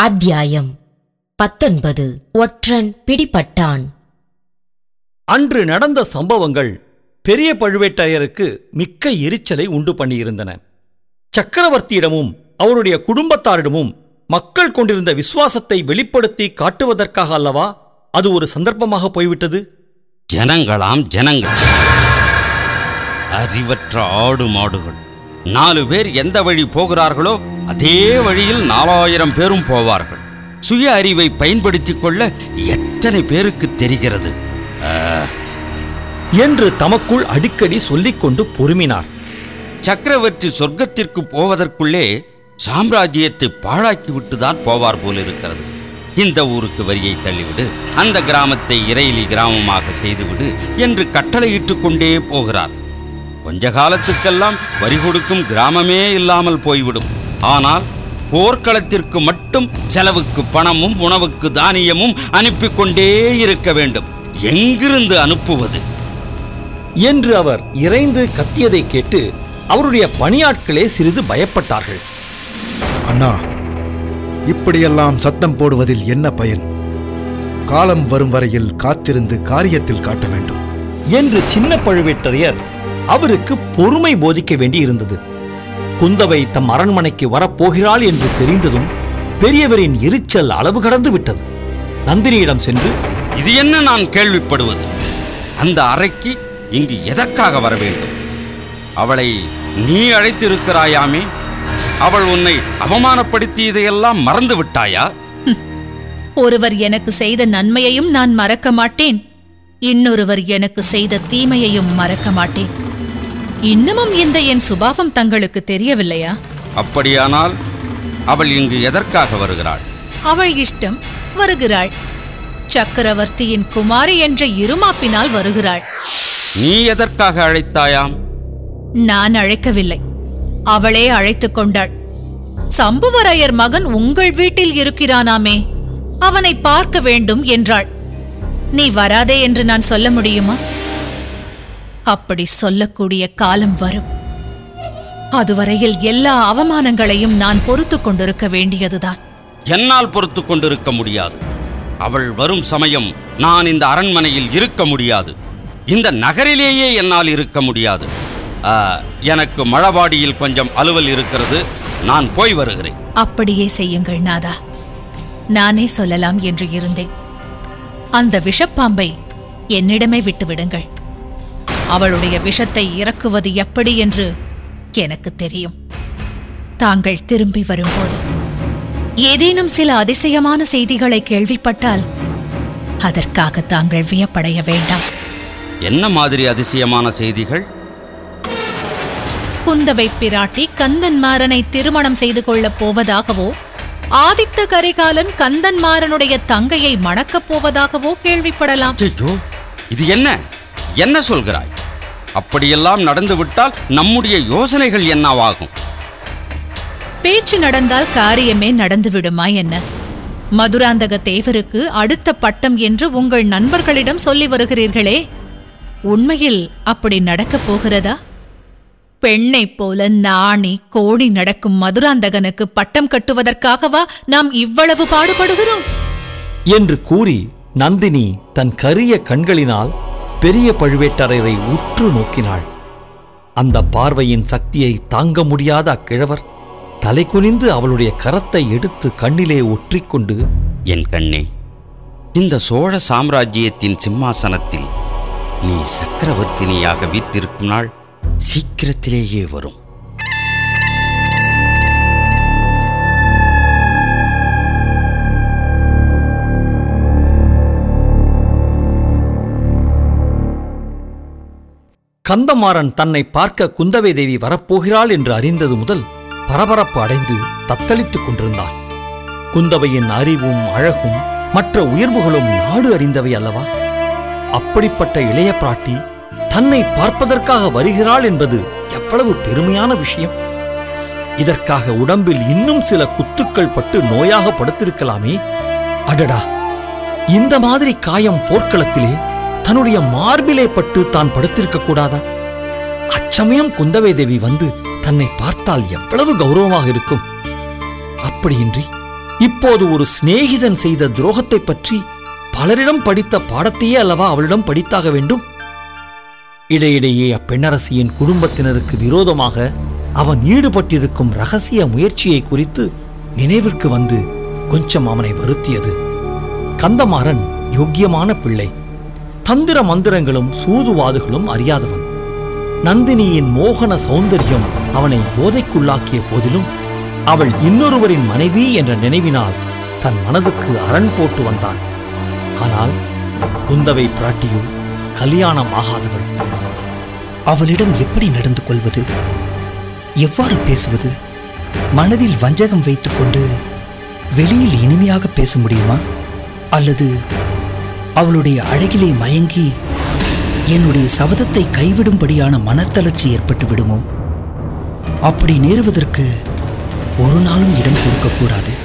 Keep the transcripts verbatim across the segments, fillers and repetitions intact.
அத்தியாயம் பத்தொன்பது. ஒற்றன் பிடிபட்டான். அன்று நடந்த சம்பவங்கள் பெரிய பழுவேட்டரையருக்கு மிக்க எரிச்சலை உண்டு பண்ணியிருந்தன. சக்கரவர்த்தியிடமும் அவருடைய குடும்பத்தாரிடமும் மக்கள் கொண்டிருந்த விசுவாசத்தை வெளிப்படுத்தி காட்டுவதற்காக அல்லவா அது ஒரு சந்தர்ப்பமாக போய்விட்டது. ஜனங்களாம் ஜனங்கள், அறிவற்ற ஆடு மாடுகள். நாலு பேர் எந்த வழி போகிறார்களோ அதே வழியில் நாலாயிரம் பேரும் போவார்கள். சுய அறிவை பயன்படுத்திக் கொள்ள எத்தனை பேருக்கு தெரிகிறது என்று தமக்குள் அடிக்கடி சொல்லிக்கொண்டு பொறுமினார். சக்கரவர்த்தி சொர்க்கத்திற்கு போவதற்குள்ளே சாம்ராஜ்யத்தை பாழாக்கிவிட்டுதான் போவார் போலிருக்கிறது. இந்த ஊருக்கு வரியை தள்ளிவிடு, அந்த கிராமத்தை இறையிலி கிராமமாக செய்துவிடு என்று கட்டளையிட்டு கொண்டே போகிறார். கொஞ்ச காலத்துக்கெல்லாம் வரி கொடுக்கும் கிராமமே இல்லாமல் போய்விடும். ஆனால் போர்க்களத்திற்கு மட்டும் செலவுக்கு பணமும் உணவுக்கு தானியமும் அனுப்பி கொண்டே இருக்க வேண்டும். எங்கிருந்து அனுப்புவது என்று அவர் இறைந்து கத்தியதை கேட்டு அவருடைய பணியாட்களே சிறிது பயப்பட்டார்கள். அண்ணா, இப்படியெல்லாம் சத்தம் போடுவதில் என்ன பயன்? காலம் வரும் வரையில் காத்திருந்து காரியத்தில் காட்ட வேண்டும் என்று சின்ன பழுவேட்டரையர் அவருக்கு பொறுமை போதிக்க வேண்டி இருந்தது. குந்தவை தம் அரண்மனைக்கு வரப்போகிறாள் என்று தெரிந்ததும் பெரியவரின் எரிச்சல் அளவு கடந்து விட்டது. நந்தினியிடம் சென்று, இது என்ன நான் கேள்விப்படுவது? அந்த அறைக்கு இங்கு எதற்காக வர வேண்டும்? அவளை நீ அழைத்திருக்கிறாயாமே, அவள் உன்னை அவமானப்படுத்தியதையெல்லாம் மறந்து விட்டாயா? ஒருவர் எனக்கு செய்த நன்மையையும் நான் மறக்க மாட்டேன், இன்னொருவர் எனக்கு செய்த தீமையையும் மறக்க மாட்டேன். இன்னமும் இந்த என் சுபாவம் தங்களுக்கு தெரியவில்லையா? அப்படியானால் அவள் இங்கு எதற்காக வருகிறாள்? அவள் இஷ்டம் வருகிறாள். சக்கரவர்த்தியின் குமாரி என்ற இருமாப்பினால் வருகிறாள். நீ எதற்காக அழைத்தாயாம்? நான் அழைக்கவில்லை, அவளே அழைத்துக் கொண்டாள். சம்புவரையர் மகன் உங்கள் வீட்டில் இருக்கிறானாமே, அவனை பார்க்க வேண்டும் என்றாள். நீ வராதே என்று நான் சொல்ல முடியுமா? அப்படி சொல்லக்கூடிய காலம் வரும். அதுவரையில் எல்லா அவமானங்களையும் நான் பொறுத்து கொண்டிருக்க வேண்டியதுதான். என்னால் பொறுத்து கொண்டிருக்க முடியாது. அவள் வரும் சமயம் நான் இந்த அரண்மனையில் இருக்க முடியாது. இந்த நகரிலேயே என்னால் இருக்க முடியாது. எனக்கு மழபாடியில் கொஞ்சம் அலுவல் இருக்கிறது, நான் போய் வருகிறேன். அப்படியே செய்யுங்கள் நாதா. நானே சொல்லலாம் என்று இருந்தேன். அந்த விஷப்பாம்பை என்னிடமே விட்டுவிடுங்கள். அவளுடைய விஷத்தை இறக்குவது எப்படி என்று எனக்கு தெரியும். தாங்கள் திரும்பி வரும்போது ஏதேனும் சில அதிசயமான செய்திகளை கேள்விப்பட்டால் அதற்காக தாங்கள் வியப்படைய வேண்டாம். என்ன மாதிரி அதிசயமான செய்திகள்? குந்தவை பிராட்டி கந்தன்மாறனை திருமணம் செய்து கொள்ளப் போவதாகவோ, ஆதித்த கரிகாலன் கந்தன்மாறனுடைய தங்கையை மணக்கப் போவதாகவோ கேள்விப்படலாம். இது என்ன என்ன சொல்கிறாய்? அப்படியெல்லாம் நடந்துவிட்டால் நம்முடைய யோசனைகள் என்னவாகும்? பேச்சு நடந்தால் காரியமே நடந்துவிடுமா என்ன? மதுராந்தக தேவருக்கு அடுத்த பட்டம் என்று உங்கள் நண்பர்களிடம் சொல்லி வருகிறீர்களே, உண்மையில் அப்படி நடக்கப் போகிறதா? பெண்ணைப் போல நாணி கோணி நடக்கும் மதுராந்தகனுக்கு பட்டம் கட்டுவதற்காகவா நாம் இவ்வளவு பாடுபடுகிறோம் என்று கூறி நந்தினி தன் கரிய கண்களினால் பெரிய பழுவேட்டரையரை உற்று நோக்கினாள். அந்த பார்வையின் சக்தியை தாங்க முடியாத அக்கிழவர் தலை குனிந்து அவளுடைய கரத்தை எடுத்து கண்ணிலே ஒற்றிக்கொண்டு, என் கண்ணே, இந்த சோழ சாம்ராஜ்யத்தின் சிம்மாசனத்தில் நீ சக்கரவர்த்தினியாக வீற்றிருக்கும் நாள் சீக்கிரத்திலேயே வரும். கந்தமாறன் தன்னை பார்க்க குந்தவை தேவி வரப்போகிறாள் என்று அறிந்தது முதல் பரபரப்பு அடைந்து தத்தளித்துக் கொண்டிருந்தான். குந்தவையின் அறிவும் அழகும் மற்ற உயர்வுகளும் நாடு அறிந்தவை அல்லவா? அப்படிப்பட்ட இளைய பிராட்டி தன்னை பார்ப்பதற்காக வருகிறாள் என்பது எவ்வளவு பெருமையான விஷயம்! இதற்காக உடம்பில் இன்னும் சில குத்துக்கள் பட்டு நோயாக படுத்திருக்கலாமே. அடடா, இந்த மாதிரி காயம் போர்க்களத்திலே தன்னுடைய மார்பிலே பட்டு தான் படுத்திருக்க கூடாதா? அச்சமயம் குந்தவை தேவி வந்து தன்னை பார்த்தால் எவ்வளவு கௌரவமாக இருக்கும்! அப்படியின்றி இப்போது ஒரு சிநேகிதன் செய்த துரோகத்தை பற்றி பலரிடம் படித்த பாடத்தையே அல்லவா அவளிடம் படித்தாக வேண்டும்? இடையிடையே அப்பெண்ணரசியின் குடும்பத்தினருக்கு விரோதமாக அவன் ஈடுபட்டிருக்கும் ரகசிய முயற்சியை குறித்து நினைவிற்கு வந்து கொஞ்சம் அவனை வருத்தியது. கந்தமாறன் யோக்கியமான பிள்ளை, தந்திர மந்திரங்களும் சூதுவாதுகளும் அறியாதவன். நந்தினியின் மோகன சௌந்தரியம் அவனை போதைக்குள்ளாக்கிய போதிலும் அவள் இன்னொருவரின் மனைவி என்ற நினைவினால் தன் மனதுக்கு அரண் போட்டு வந்தான். ஆனால் குந்தவை பிராட்டியோ கல்யாணம் ஆகாதவள். அவளிடம் எப்படி நடந்து கொள்வது, எவ்வாறு பேசுவது? மனதில் வஞ்சகம் வைத்துக் கொண்டு வெளியில் இனிமையாக பேச முடியுமா? அல்லது அவளுடைய அழகிலே மயங்கி என்னுடைய சபதத்தை கைவிடும்படியான மனத்தளர்ச்சி ஏற்பட்டு விடுமோ? அப்படி நேருவதற்கு ஒரு நாளும் இடம் கொடுக்கக்கூடாது.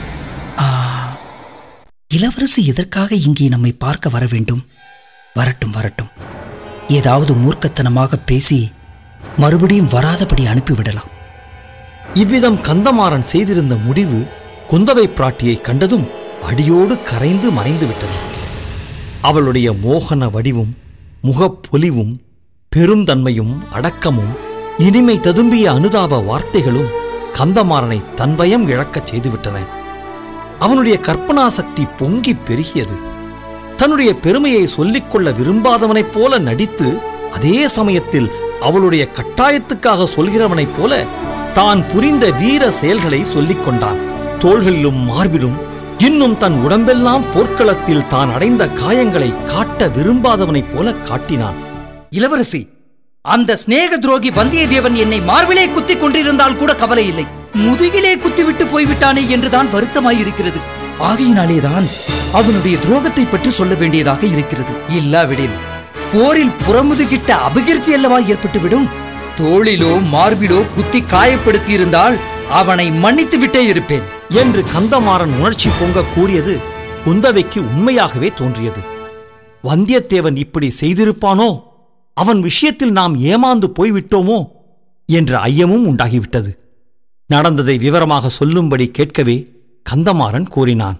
இளவரசி எதற்காக இங்கே நம்மை பார்க்க வர வேண்டும்? வரட்டும் வரட்டும், ஏதாவது மூர்க்கத்தனமாக பேசி மறுபடியும் வராதபடி அனுப்பிவிடலாம். இவ்விதம் கந்தமாறன் செய்திருந்த முடிவு குந்தவை பிராட்டியை கண்டதும் அடியோடு கரைந்து மறைந்து விட்டது. அவளுடைய மோகன வடிவும் முகப்பொலிவும் பெருந்தன்மையும் அடக்கமும் இனிமை ததும்பிய அனுதாப வார்த்தைகளும் கந்தமாறனை தன்வயம் இழக்கச் செய்துவிட்டன. அவனுடைய கற்பனா சக்தி பொங்கி பெருகியது. தன்னுடைய பெருமையை சொல்லிக்கொள்ள விரும்பாதவனைப் போல நடித்து, அதே சமயத்தில் அவளுடைய கட்டாயத்துக்காக சொல்கிறவனைப் போல தான் புரிந்த வீர செயல்களை சொல்லிக் கொண்டான். தோள்களிலும் மார்பிலும் இன்னும் தன் உடம்பெல்லாம் போர்க்களத்தில் தான் அடைந்த காயங்களை காட்ட விரும்பாதவனைப் போல காட்டினான். இளவரசி, அந்த சிநேக துரோகி வந்தியத்தேவன் என்னை மார்பிலே குத்திக் கொண்டிருந்தால் கூட கவலை இல்லை. முதுகிலே குத்திவிட்டு போய்விட்டானே என்றுதான் வருத்தமாயிருக்கிறது. ஆகையினாலேதான் அவனுடைய துரோகத்தை பற்றி சொல்ல வேண்டியதாக இருக்கிறது. இல்லாவிடில் போரில் புறமுதுகிட்ட அபகீர்த்தி அல்லவா ஏற்பட்டுவிடும். தோளிலோ மார்பிலோ குத்தி காயப்படுத்தி இருந்தால் அவனை மன்னித்து விட்டே இருப்பேன் என்று கந்தமாறன் உணர்ச்சி பொங்க கூறியது குந்தவைக்கு உண்மையாகவே தோன்றியது. வந்தியத்தேவன் இப்படி செய்திருப்பானோ, அவன் விஷயத்தில் நாம் ஏமாந்து போய்விட்டோமோ என்ற ஐயமும் உண்டாகிவிட்டது. நடந்ததை விவரமாக சொல்லும்படி கேட்கவே கந்தமாறன் கூறினான்.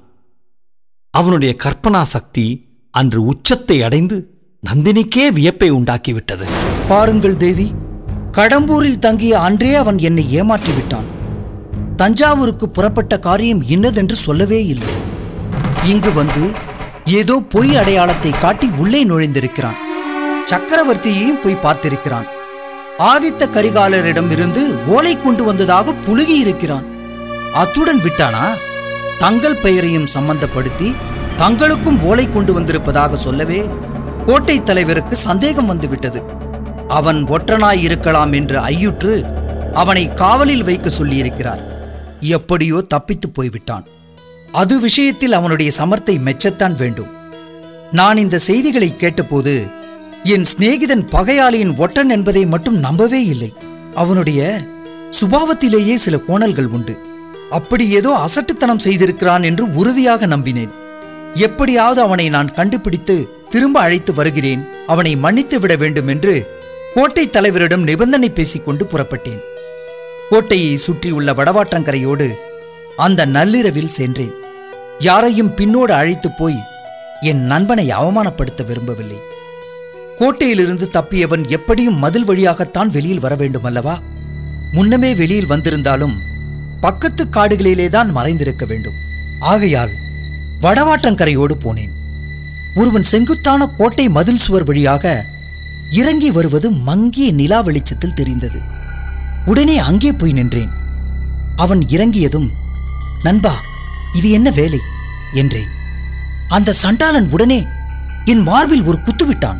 அவனுடைய கற்பனா சக்தி அன்று உச்சத்தை அடைந்து நந்தினிக்கே வியப்பை உண்டாக்கிவிட்டது. பாருங்கள் தேவி, கடம்பூரில் தங்கிய அன்றே அவன் என்னை ஏமாற்றிவிட்டான். தஞ்சாவூருக்கு புறப்பட்ட காரியம் இன்னதென்று சொல்லவே இல்லை. இங்கு வந்து ஏதோ பொய் அடையாளத்தை காட்டி உள்ளே நுழைந்திருக்கிறான். சக்கரவர்த்தியையும் போய் பார்த்திருக்கிறான். ஆதித்த கரிகாலரிடம் இருந்து ஓலை கொண்டு வந்ததாக புழுகி இருக்கிறான். அத்துடன் விட்டானா, தங்கள் பெயரையும் சம்பந்தப்படுத்தி தங்களுக்கும் ஓலை கொண்டு வந்திருப்பதாக சொல்லவே கோட்டை தலைவருக்கு சந்தேகம் வந்துவிட்டது. அவன் ஒற்றனாய் இருக்கலாம் என்று ஐயுற்று அவனை காவலில் வைக்க சொல்லியிருக்கிறார். எப்படியோ தப்பித்து போய்விட்டான். அது விஷயத்தில் அவனுடைய சமர்த்தை மெச்சத்தான் வேண்டும். நான் இந்த செய்திகளை கேட்டபோது என் சிநேகிதன் பகையாளியின் ஒற்றன் என்பதை மட்டும் நம்பவே இல்லை. அவனுடைய சுபாவத்திலேயே சில கோணல்கள் உண்டு. அப்படி ஏதோ அசட்டுத்தனம் செய்திருக்கிறான் என்று உறுதியாக நம்பினேன். எப்படியாவது அவனை நான் கண்டுபிடித்து திரும்ப அழைத்து வருகிறேன், அவனை மன்னித்து விட வேண்டும் என்று கோட்டை தலைவரிடம் நிபந்தனை பேசிக்கொண்டு புறப்பட்டேன். கோட்டையை சுற்றியுள்ள வடவாற்றங்கரையோடு அந்த நள்ளிரவில் சென்றேன். யாரையும் பின்னோடு அழைத்து போய் என் நண்பனை அவமானப்படுத்த விரும்பவில்லை. கோட்டையிலிருந்து தப்பியவன் எப்படியும் மதில் வழியாகத்தான் வெளியில் வர வேண்டும் அல்லவா? முன்னமே வெளியில் வந்திருந்தாலும் பக்கத்து காடுகளிலேதான் மறைந்திருக்க வேண்டும். ஆகையால் வடவாற்றங்கரையோடு போனேன். ஒருவன் செங்குத்தான கோட்டை மதில் சுவர் வழியாக இறங்கி வருவது மங்கிய நிலா வெளிச்சத்தில் தெரிந்தது. உடனே அங்கே போய் நின்றேன். அவன் இறங்கியதும், நண்பா, இது என்ன வேலை என்றேன். அந்த சண்டாளன் உடனே என் மார்பில் ஒரு குத்துவிட்டான்.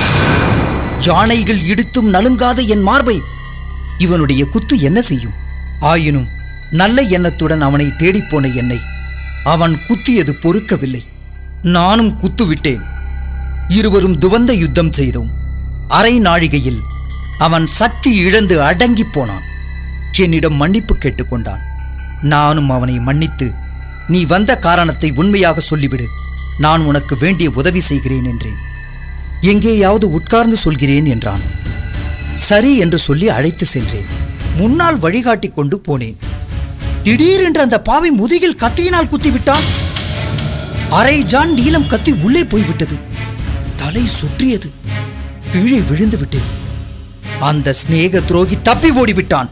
யானைகள் இடித்தும் நலுங்காத என் மார்பை இவனுடைய குத்து என்ன செய்யும்? ஆயினும் நல்ல எண்ணத்துடன் அவனை தேடிப்போன என்னை அவன் குத்தியது பொறுக்கவில்லை. நானும் குத்துவிட்டேன். இருவரும் துவந்த யுத்தம் செய்தோம். அரை நாழிகையில் அவன் சக்தி இழந்து அடங்கி போனான். என்னிடம் மன்னிப்பு கேட்டுக்கொண்டான். நானும் அவனை மன்னித்து, நீ வந்த காரணத்தை உண்மையாக சொல்லிவிடு, நான் உனக்கு வேண்டிய உதவி செய்கிறேன் என்றேன். எங்கேயாவது உட்கார்ந்து சொல்கிறேன் என்றான். சரி என்று சொல்லி அழைத்து சென்றேன். முன்னால் வழிகாட்டி கொண்டு போனேன். திடீரென்று அந்த பாவை முதுகில் கத்தியினால் குத்திவிட்டான். அரை ஜான் நீளம் கத்தி உள்ளே போய்விட்டது. தலை சுற்றியது. கீழே விழுந்து விட்டேன். அந்த சிநேக துரோகி தப்பி ஓடிவிட்டான்.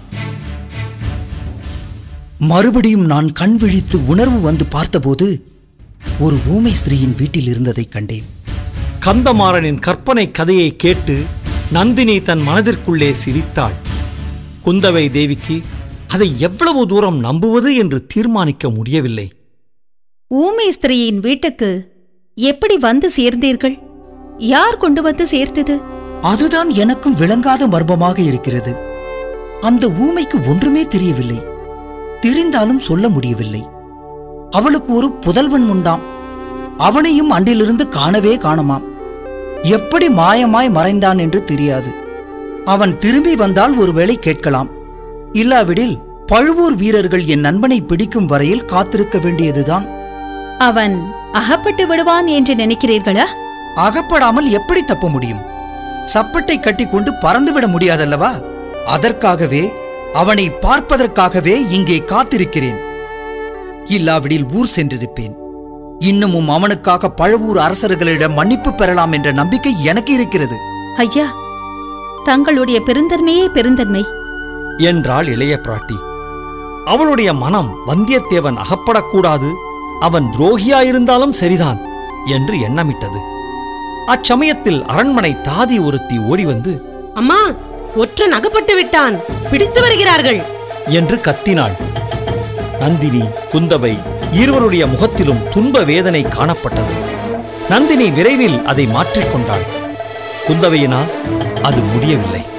மறுபடியும் நான் கண் விழித்து உணர்வு வந்து பார்த்தபோது ஒரு ஊமை ஸ்திரீயின் வீட்டில் இருந்ததை கண்டேன். கந்தமாறனின் கற்பனை கதையை கேட்டு நந்தினி தன் மனதிற்குள்ளே சிரித்தாள். குந்தவை தேவிக்கு அதை எவ்வளவு தூரம் நம்புவது என்று தீர்மானிக்க முடியவில்லை. ஊமை ஸ்திரீயின் வீட்டுக்கு எப்படி வந்து சேர்ந்தீர்கள்? யார் கொண்டு வந்து சேர்த்தது? அதுதான் எனக்கும் விளங்காத மர்மமாக இருக்கிறது. அந்த ஊமைக்கு ஒன்றுமே தெரியவில்லை. தெரிந்தாலும் சொல்ல முடியவில்லை. அவளுக்கு ஒரு புதல்வன் உண்டாம். அவனையும் அன்றிலிருந்து காணவே காணமாம். எப்படி மாயமாய் மறைந்தான் என்று தெரியாது. அவன் திரும்பி வந்தால் ஒருவேளை கேட்கலாம். இல்லாவிடில் பழுவூர் வீரர்கள் என் நண்பனை பிடிக்கும் வரையில் காத்திருக்க வேண்டியதுதான். அவன் அகப்பட்டு விடுவான் என்று நினைக்கிறீர்களா? அகப்படாமல் எப்படி தப்ப முடியும்? சப்பட்டை கட்டிக்கொண்டு பறந்துவிட முடியாதல்லவா? அதற்காகவே, அவனை பார்ப்பதற்காகவே இங்கே காத்திருக்கிறேன். இல்லாவிடில் ஊர் சென்றிருப்பேன். இன்னமும் அவனுக்காக பழுவூர் அரசர்களிடம் மன்னிப்பு பெறலாம் என்ற நம்பிக்கை எனக்கு இருக்கிறது. ஐயா, தங்களுடைய பெருந்தன்மையே பெருந்தன்மை என்றாள் இளைய பிராட்டி. அவளுடைய மனம் வந்தியத்தேவன் அகப்படக்கூடாது, அவன் துரோகியாயிருந்தாலும் சரிதான் என்று எண்ணமிட்டது. அச்சமயத்தில் அரண்மனை தாதி ஒருத்தி ஓடி வந்து, அம்மா, ஒற்றன் அகப்பட்டு விட்டான், பிடித்து வருகிறார்கள் என்று கத்தினாள். நந்தினி, குந்தவை இருவருடைய முகத்திலும் துன்ப வேதனை காணப்பட்டது. நந்தினி விரைவில் அதை மாற்றிக்கொண்டாள். குந்தவையினால் அது முடியவில்லை.